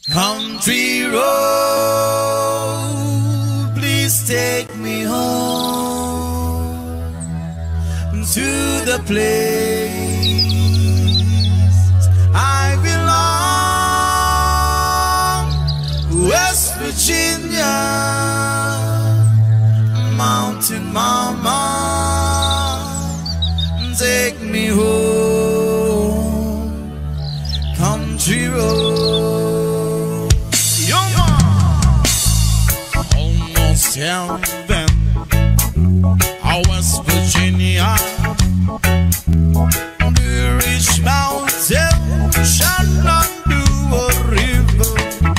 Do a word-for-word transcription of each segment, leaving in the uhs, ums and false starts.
Country road, please take me home to the place I belong, West Virginia, Mountain Mama, take me home, country road. Tell them how West Virginia, the rich mountain shall not do a river.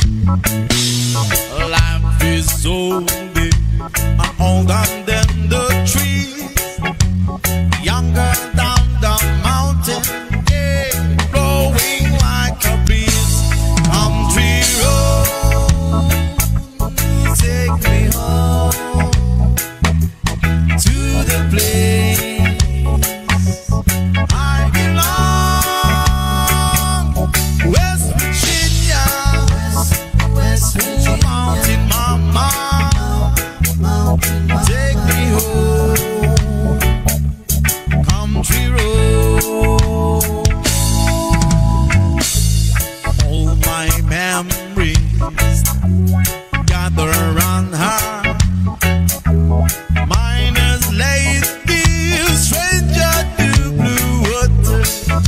Life is so big and older than the trees, younger than the mountain, yeah, blowing like a breeze. Country road, take me home to the place I belong, West Virginia, West Virginia, Mountain Mama, take me home, country road. All my memories gather around her. Mine is lazy, stranger to blue water.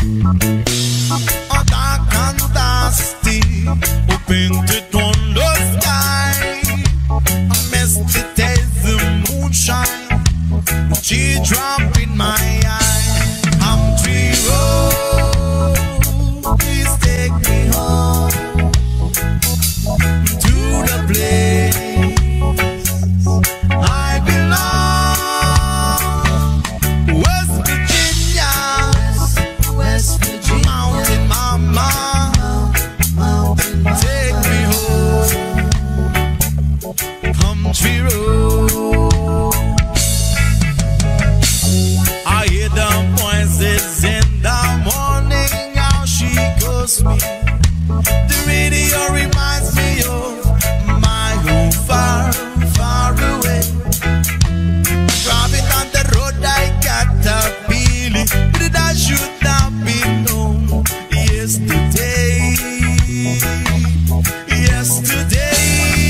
A dark and dusty, painted on the sky. A misty taste of moonshine, she dropped in my eye. Country road, please take me home to the place I belong, West Virginia, West Virginia, Mountain Mama, take me home, country road. I hear the voices in the morning, how she calls me. The radio reminds me of my home far, far away. Driving on the road, I got a feeling that I should not be known. Yesterday, yesterday,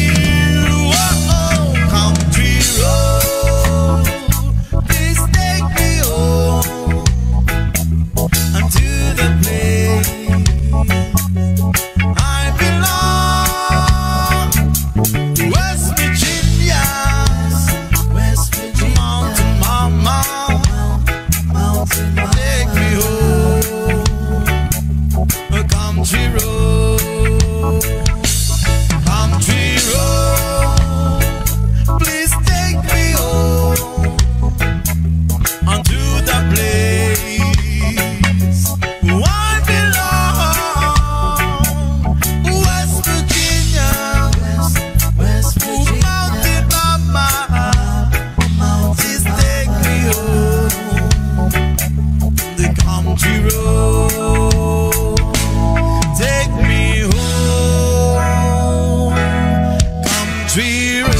oh, country road, please take me home unto the place I belong, West Virginia, West Virginia, Mountain Mama, take me home, a country road, country road, please take me home unto the place I belong, West Virginia, West Virginia, Mountain Mama, please take me home, the country road, take me home, country road.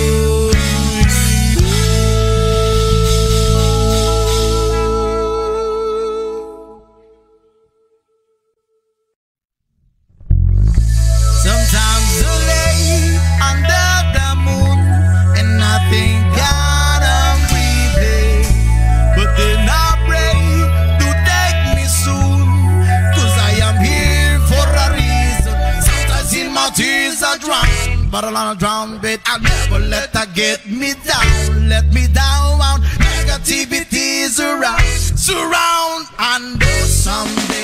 Sometimes the late under the moon, and nothing got I'm breathing. But then I pray to take me soon, cause I am here for a reason. Sometimes in my tears I drown, but I'll drown, but I'll never let her get me down. Let me down, negativity is around, surround, and though someday